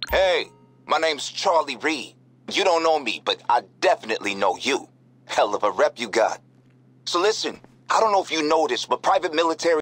Hey, my name's Charlie Reed. You don't know me, but I definitely know you. Hell of a rep you got. So listen, I don't know if you know this, but private military